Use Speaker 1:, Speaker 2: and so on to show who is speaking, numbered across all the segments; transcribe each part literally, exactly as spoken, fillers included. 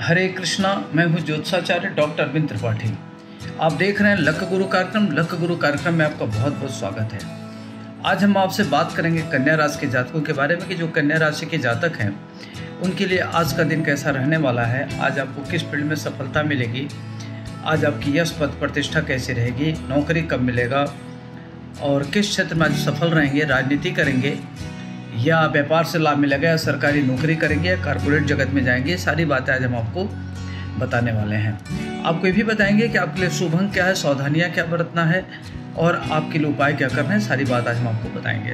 Speaker 1: हरे कृष्णा। मैं हूँ ज्योतिषाचार्य डॉक्टर अरविंद त्रिपाठी। आप देख रहे हैं लक गुरु कार्यक्रम। लक गुरु कार्यक्रम में आपका बहुत बहुत स्वागत है। आज हम आपसे बात करेंगे कन्या राशि के जातकों के बारे में कि जो कन्या राशि के जातक हैं उनके लिए आज का दिन कैसा रहने वाला है। आज आपको किस फील्ड में सफलता मिलेगी, आज आपकी यश पद प्रतिष्ठा कैसी रहेगी, नौकरी कब मिलेगा और किस क्षेत्र में आज सफल रहेंगे, राजनीति करेंगे या व्यापार से लाभ मिलेगा या सरकारी नौकरी करेंगे या कारपोरेट जगत में जाएंगे। सारी बातें आज हम आपको बताने वाले हैं। आपको ये भी बताएंगे कि आपके लिए शुभ अंक क्या है, सावधानियां क्या बरतना है और आपके लिए उपाय क्या करना है। सारी बात आज हम आपको बताएंगे।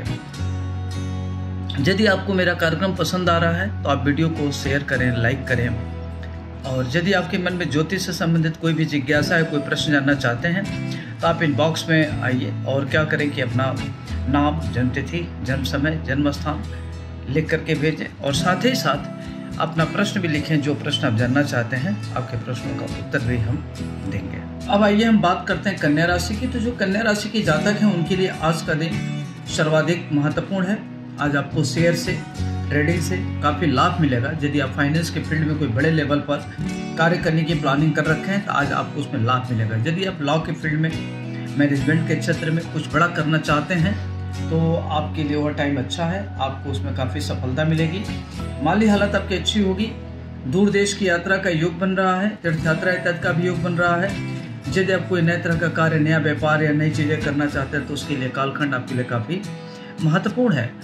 Speaker 1: यदि आपको मेरा कार्यक्रम पसंद आ रहा है तो आप वीडियो को शेयर करें, लाइक करें और यदि आपके मन में ज्योतिष से संबंधित कोई भी जिज्ञासा है, कोई प्रश्न जानना चाहते हैं तो आप इनबॉक्स में आइए और क्या करें कि अपना नाम, जन्म तिथि, जन्म समय, जन्म स्थान लिख करके भेजें और साथ ही साथ अपना प्रश्न भी लिखें। जो प्रश्न आप जानना चाहते हैं आपके प्रश्नों का उत्तर भी हम देंगे। अब आइए हम बात करते हैं कन्या राशि की। तो जो कन्या राशि के जातक हैं उनके लिए आज का दिन सर्वाधिक महत्वपूर्ण है। आज आपको शेयर से, ट्रेडिंग से काफ़ी लाभ मिलेगा। यदि आप फाइनेंस के फील्ड में कोई बड़े लेवल पर कार्य करने की प्लानिंग कर रखे हैं तो आज आपको उसमें लाभ मिलेगा। यदि आप लॉ के फील्ड में, मैनेजमेंट के क्षेत्र में कुछ बड़ा करना चाहते हैं तो आपके लिए ओवर टाइम अच्छा है, आपको उसमें काफ़ी सफलता मिलेगी। माली हालत आपकी अच्छी होगी। दूर देश की यात्रा का योग बन रहा है, तीर्थ यात्रा इत्यादि का भी योग बन रहा है। यदि आप कोई नए तरह का कार्य, नया व्यापार या नई चीज़ें करना चाहते हैं तो उसके लिए कालखंड आपके लिए काफ़ी महत्वपूर्ण है।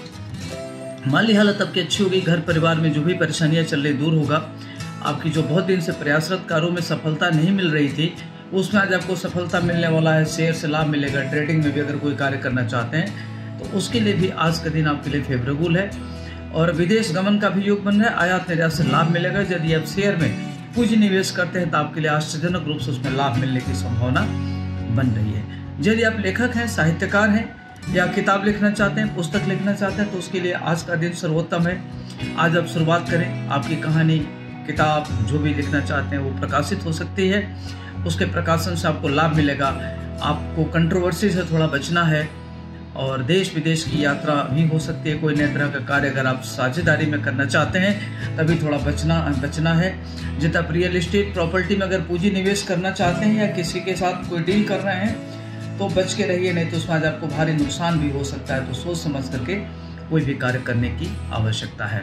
Speaker 1: माली हालत आपकी अच्छी होगी। घर परिवार में जो भी परेशानियां चल रही दूर होगा। आपकी जो बहुत दिन से प्रयासरत कार्यों में सफलता नहीं मिल रही थी उसमें आज आपको सफलता मिलने वाला है। शेयर से लाभ मिलेगा। ट्रेडिंग में भी अगर कोई कार्य करना चाहते हैं तो उसके लिए भी आज का दिन आपके लिए फेवरेबल है। और विदेश गमन का भी योग बन रहा है। आयात निर्यात से लाभ मिलेगा। यदि आप शेयर में पूंजी निवेश करते हैं तो आपके लिए आश्चर्यजनक रूप से उसमें लाभ मिलने की संभावना बन रही है। यदि आप लेखक हैं, साहित्यकार हैं या किताब लिखना चाहते हैं, पुस्तक लिखना चाहते हैं तो उसके लिए आज का दिन सर्वोत्तम है। आज आप शुरुआत करें। आपकी कहानी, किताब जो भी लिखना चाहते हैं वो प्रकाशित हो सकती है। उसके प्रकाशन से आपको लाभ मिलेगा। आपको कंट्रोवर्सी से थोड़ा बचना है और देश विदेश की यात्रा भी हो सकती है। कोई नए तरह का कार्य अगर आप साझेदारी में करना चाहते हैं तभी थोड़ा बचना बचना है। जब आप रियल एस्टेट, प्रॉपर्टी में अगर पूंजी निवेश करना चाहते हैं या किसी के साथ कोई डील कर रहे हैं तो बच के रहिए, नहीं तो उसमें आज आपको भारी नुकसान भी हो सकता है। तो सोच समझ करके कोई भी कार्य करने की आवश्यकता है।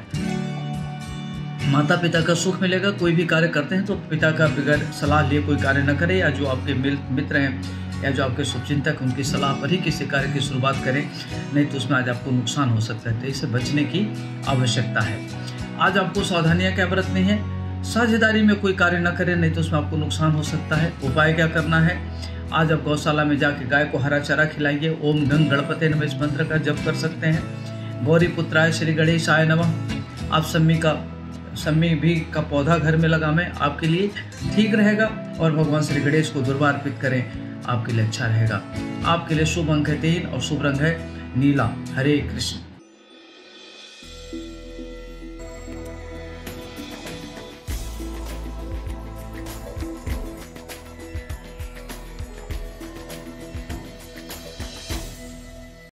Speaker 1: माता पिता का सुख मिलेगा। कोई भी कार्य करते हैं तो पिता का बगैर सलाह लिए कोई कार्य न करें, या जो आपके मित्र हैं या जो आपके शुभचिंतक उनकी सलाह पर ही किसी कार्य की शुरुआत करें, नहीं तो उसमें आज आपको नुकसान हो सकता है। तो इससे बचने की आवश्यकता है। आज आपको सावधानियां क्या बरतनी है। साझेदारी में कोई कार्य न करें, नहीं तो उसमें आपको नुकसान हो सकता है। उपाय क्या करना है। आज आप गौशाला में जाके गाय को हरा चारा खिलाइए। ओम गंग गणपते नमः इस मंत्र का जप कर सकते हैं। गौरी पुत्राय श्री गणेशाय नमः। आप सम्मी का सम्मी भी का पौधा घर में लगावें, आपके लिए ठीक रहेगा। और भगवान श्री गणेश को दुर्वा अर्पित करें, आपके लिए अच्छा रहेगा। आपके लिए शुभ अंक है तीन और शुभ रंग है नीला। हरे कृष्ण।